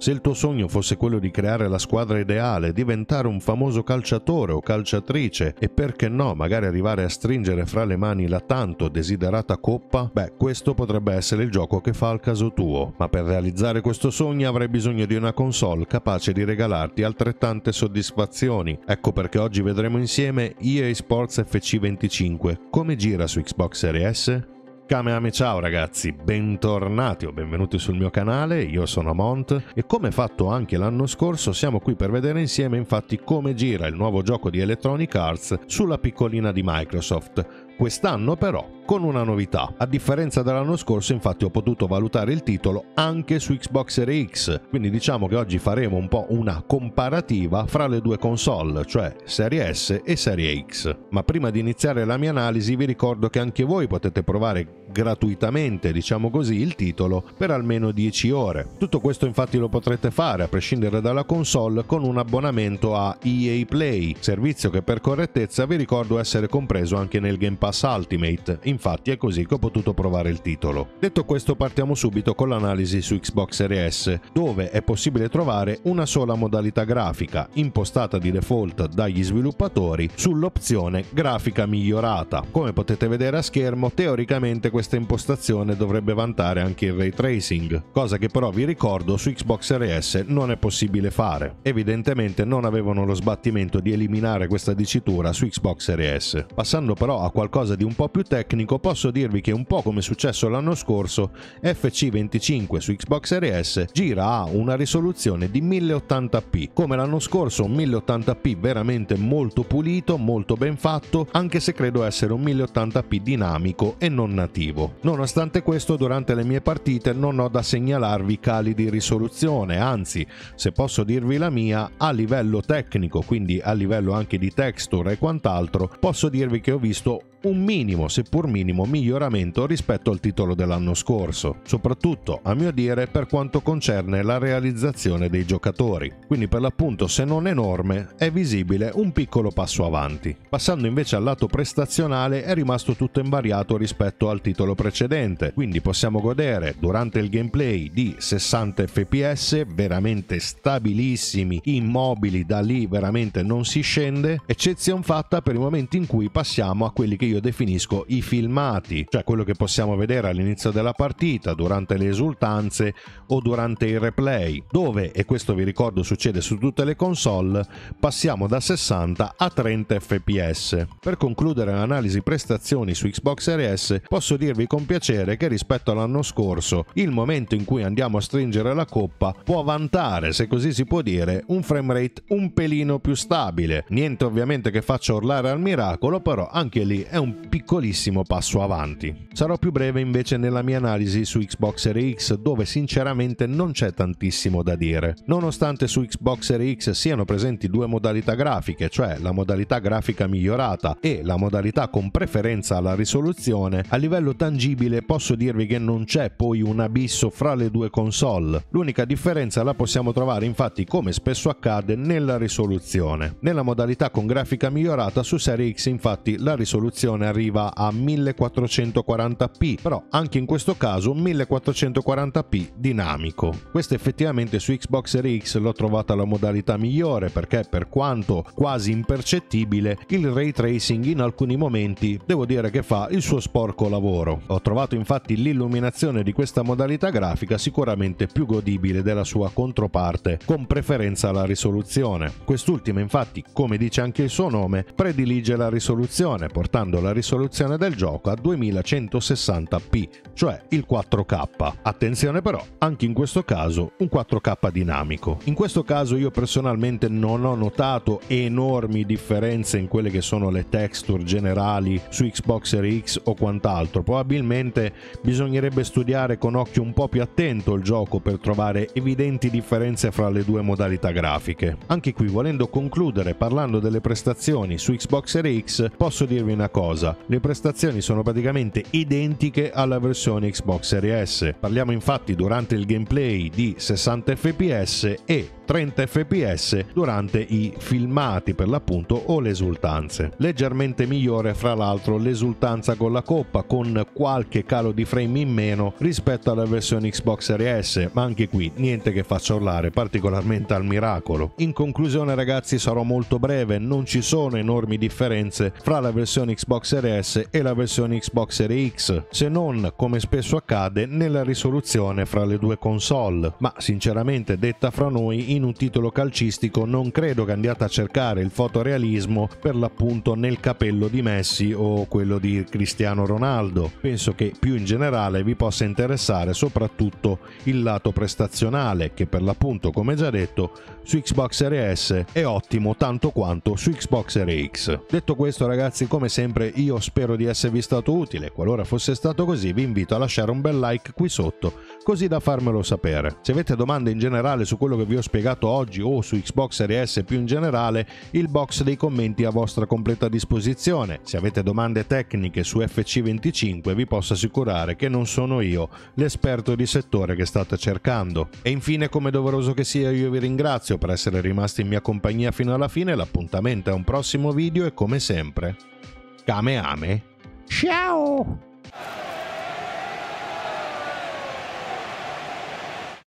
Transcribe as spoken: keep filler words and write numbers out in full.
Se il tuo sogno fosse quello di creare la squadra ideale, diventare un famoso calciatore o calciatrice e perché no, magari arrivare a stringere fra le mani la tanto desiderata coppa, beh, questo potrebbe essere il gioco che fa al caso tuo. Ma per realizzare questo sogno avrai bisogno di una console capace di regalarti altrettante soddisfazioni. Ecco perché oggi vedremo insieme E A Sports F C venticinque. Come gira su Xbox Series S? Kamehameha, ciao ragazzi, bentornati o benvenuti sul mio canale, io sono Mont e come fatto anche l'anno scorso siamo qui per vedere insieme infatti come gira il nuovo gioco di Electronic Arts sulla piccolina di Microsoft. Quest'anno però con una novità. A differenza dell'anno scorso infatti ho potuto valutare il titolo anche su Xbox Series X, quindi diciamo che oggi faremo un po' una comparativa fra le due console, cioè Serie S e Serie X. Ma prima di iniziare la mia analisi vi ricordo che anche voi potete provare gratuitamente, diciamo così, il titolo per almeno dieci ore. Tutto questo infatti lo potrete fare a prescindere dalla console con un abbonamento a E A Play, servizio che per correttezza vi ricordo essere compreso anche nel Game Pass Ultimate. Infatti è così che ho potuto provare il titolo. Detto questo, partiamo subito con l'analisi su Xbox Series S, dove è possibile trovare una sola modalità grafica, impostata di default dagli sviluppatori sull'opzione grafica migliorata. Come potete vedere a schermo, teoricamente questa impostazione dovrebbe vantare anche il ray tracing, cosa che però vi ricordo su Xbox Series S non è possibile fare. Evidentemente non avevano lo sbattimento di eliminare questa dicitura su Xbox Series S. Passando però a qualcosa di un po' più tecnico, posso dirvi che un po' come è successo l'anno scorso, F C venticinque su Xbox Series S gira a una risoluzione di mille ottanta p. Come l'anno scorso un mille ottanta p veramente molto pulito, molto ben fatto, anche se credo essere un mille ottanta p dinamico e non nativo. Nonostante questo, durante le mie partite non ho da segnalarvi cali di risoluzione, anzi, se posso dirvi la mia, a livello tecnico, quindi a livello anche di texture e quant'altro, posso dirvi che ho visto un minimo, seppur minimo, miglioramento rispetto al titolo dell'anno scorso, soprattutto a mio dire per quanto concerne la realizzazione dei giocatori. Quindi per l'appunto, se non enorme, è visibile un piccolo passo avanti. Passando invece al lato prestazionale, è rimasto tutto invariato rispetto al titolo precedente, quindi possiamo godere durante il gameplay di sessanta F P S veramente stabilissimi, immobili, da lì veramente non si scende, eccezion fatta per i momenti in cui passiamo a quelli che io definisco i filmati, cioè quello che possiamo vedere all'inizio della partita, durante le esultanze o durante i replay, dove, e questo vi ricordo succede su tutte le console, passiamo da sessanta a trenta F P S. Per concludere l'analisi prestazioni su Xbox Series S, posso dirvi con piacere che rispetto all'anno scorso, il momento in cui andiamo a stringere la coppa può vantare, se così si può dire, un frame rate un pelino più stabile. Niente ovviamente che faccia urlare al miracolo, però anche lì è un piccolissimo passo avanti. Sarò più breve invece nella mia analisi su Xbox Series X, dove sinceramente non c'è tantissimo da dire. Nonostante su Xbox Series X siano presenti due modalità grafiche, cioè la modalità grafica migliorata e la modalità con preferenza alla risoluzione, a livello tangibile posso dirvi che non c'è poi un abisso fra le due console. L'unica differenza la possiamo trovare infatti, come spesso accade, nella risoluzione. Nella modalità con grafica migliorata su Series X infatti la risoluzione arriva a millequattrocentoquaranta p, però anche in questo caso un millequattrocentoquaranta p dinamico. Questa effettivamente su Xbox Series X l'ho trovata la modalità migliore, perché per quanto quasi impercettibile, il ray tracing in alcuni momenti devo dire che fa il suo sporco lavoro. Ho trovato infatti l'illuminazione di questa modalità grafica sicuramente più godibile della sua controparte con preferenza alla risoluzione. Quest'ultima infatti, come dice anche il suo nome, predilige la risoluzione, portando la risoluzione del gioco a duemilacentosessanta p, cioè il quattro K. Attenzione però, anche in questo caso un quattro K dinamico. In questo caso io personalmente non ho notato enormi differenze in quelle che sono le texture generali su Xbox Series X o quant'altro. Probabilmente bisognerebbe studiare con occhio un po' più attento il gioco per trovare evidenti differenze fra le due modalità grafiche. Anche qui, volendo concludere parlando delle prestazioni su Xbox Series X, posso dirvi una cosa: le prestazioni sono praticamente identiche alla versione Xbox Series S. Parliamo infatti durante il gameplay di sessanta F P S e trenta effe pi esse durante i filmati per l'appunto o le esultanze. Leggermente migliore fra l'altro l'esultanza con la coppa, con qualche calo di frame in meno rispetto alla versione Xbox Series S, ma anche qui niente che faccia urlare particolarmente al miracolo. In conclusione ragazzi, sarò molto breve, non ci sono enormi differenze fra la versione Xbox Series S e la versione Xbox Series X, se non, come spesso accade, nella risoluzione fra le due console, ma sinceramente detta fra noi, in un titolo calcistico non credo che andiate a cercare il fotorealismo per l'appunto nel capello di Messi o quello di Cristiano Ronaldo. Penso che più in generale vi possa interessare soprattutto il lato prestazionale, che per l'appunto, come già detto, su Xbox Series S è ottimo tanto quanto su Xbox Series X. Detto questo ragazzi, come sempre io spero di esservi stato utile. Qualora fosse stato così vi invito a lasciare un bel like qui sotto, così da farmelo sapere. Se avete domande in generale su quello che vi ho spiegato oggi o su Xbox Series S più in generale, il box dei commenti è a vostra completa disposizione. Se avete domande tecniche su F C venticinque vi posso assicurare che non sono io l'esperto di settore che state cercando. E infine, come doveroso che sia, io vi ringrazio per essere rimasti in mia compagnia fino alla fine. L'appuntamento è a un prossimo video e come sempre Kameame, ciao!